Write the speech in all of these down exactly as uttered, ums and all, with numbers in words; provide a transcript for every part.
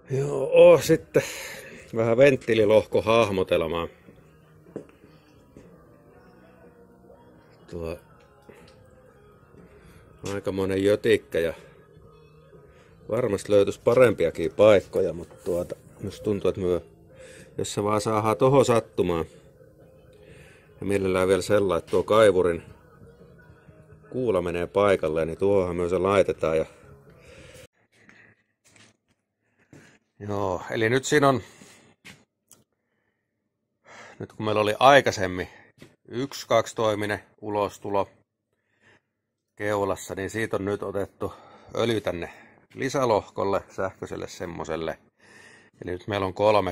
Joo, sitten vähän venttiililohko hahmotelmaa. Tuo aikamoinen jötikkä ja varmasti löytyisi parempiakin paikkoja, mutta tuota, myös tuntuu, että myö, jos se vaan saadaan tohon sattumaan. Ja mielellään vielä sellainen, että tuo kaivurin kuula menee paikalle, niin tuohon myös se laitetaan. Ja... Joo, eli nyt siinä on, nyt kun meillä oli aikaisemmin yksi kaksi toiminen ulostulo keulassa, niin siitä on nyt otettu öljy tänne lisälohkolle, sähköiselle semmoselle. Eli nyt meillä on kolme,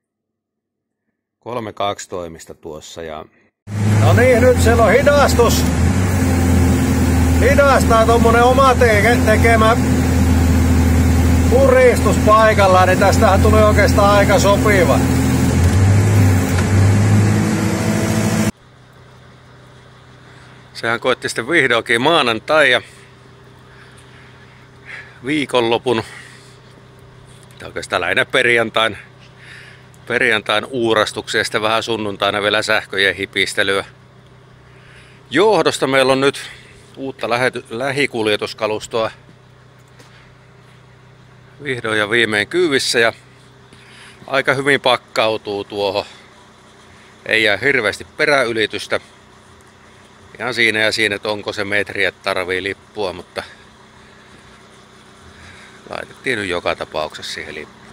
kolme kaksitoimista tuossa. Ja... No niin, nyt siellä on hidastus. Hidastaa tommonen oma tekemä puristus paikallaan, niin tästähän tuli oikeastaan aika sopiva. Sehän koitti sitten vihdoinkin maanantai ja viikonlopun, tai oikeastaan lähinnä perjantain, perjantain uurastuksia ja sitten vähän sunnuntaina vielä sähköjen hipistelyä. Johdosta meillä on nyt uutta lähikuljetuskalustoa vihdoin ja viimein kyyvissä ja aika hyvin pakkautuu tuohon. Ei jää hirveästi peräylitystä. Ihan siinä ja siinä, että onko se metri, että tarvii lippua, mutta laitettiin nyt joka tapauksessa siihen lippuun.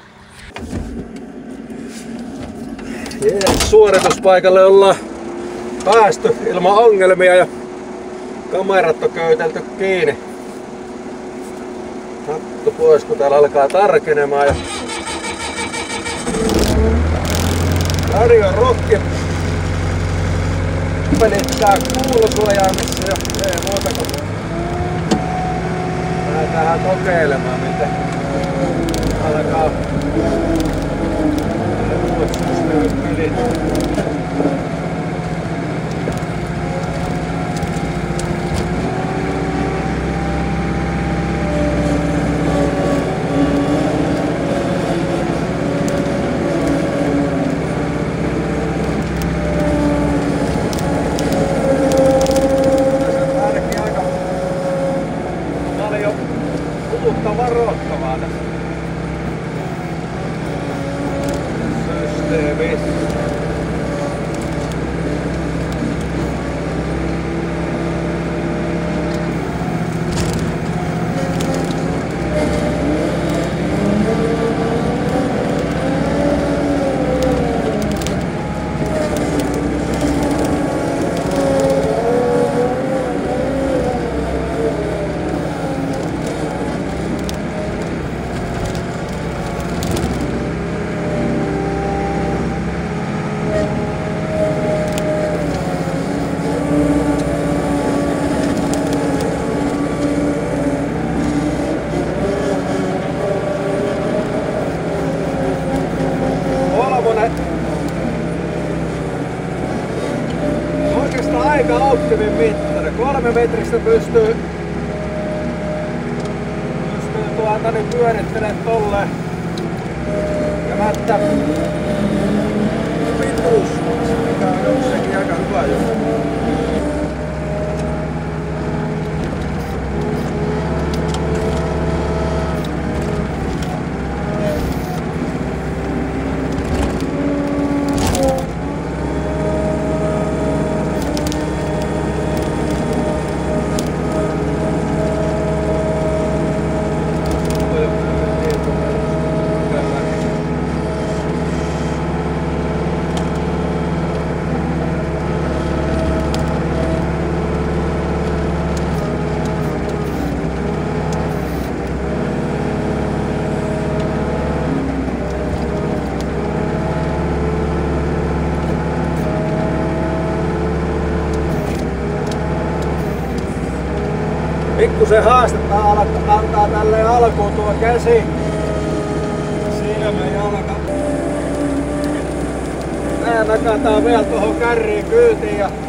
Jees, suorituspaikalle ollaan päästy ilman ongelmia ja kamerat on köytelty kiinni. Hattu pois, kun täällä alkaa tarkenemaan ja radio rokki pelittää kuulosuojaamissa ja ei muuta kuin lähdetään kokeilemaan, miten alkaa pelit. Varoittavaa tässä systeemissä. Oikeastaan aika optimin mittari. Kolme metristä pystyy, pystyy tuolta nyt pyörittelemään tolleen. Ja mättä pituus, mikä on jokseenkin aika hyvä juttu. Pikkusen haastetta antaa tälle alkuun tuo käsi, silmä, jalka. Nää nakataan vielä tuohon kärriin kyytiin ja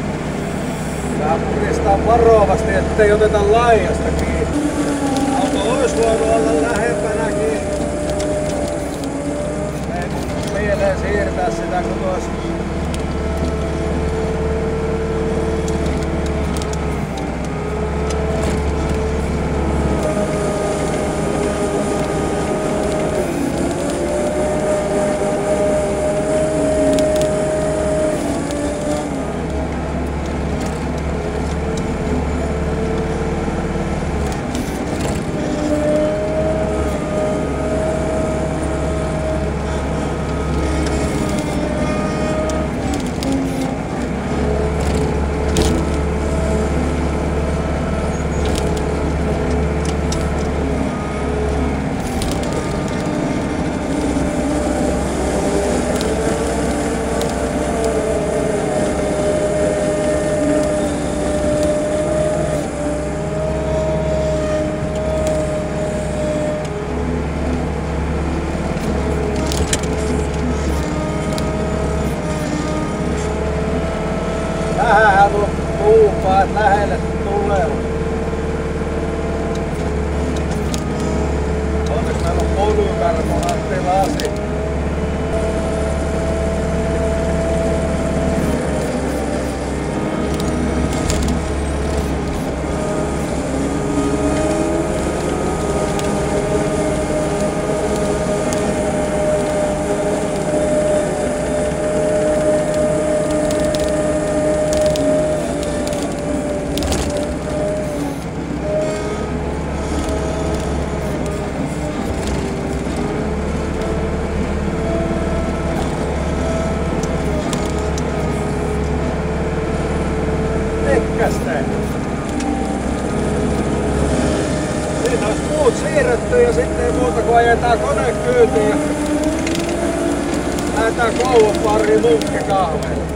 tää puristaa varovasti, ettei oteta laijasta kiinni. Auto Siinä olisi muut siirretty ja sitten ei muuta kuin ajetaan kone kyytiin ja lähdetään koulun pariin munkkikahvelle.